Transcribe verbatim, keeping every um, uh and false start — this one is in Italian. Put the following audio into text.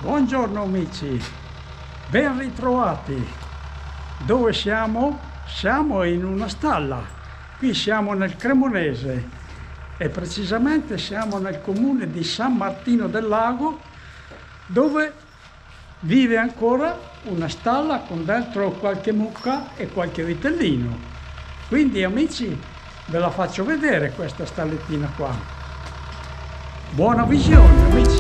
Buongiorno amici, ben ritrovati. Dove siamo? Siamo in una stalla. Qui siamo nel Cremonese e precisamente siamo nel comune di San Martino del Lago, dove vive ancora una stalla con dentro qualche mucca e qualche vitellino. Quindi amici, ve la faccio vedere questa stallettina qua. Buona visione amici!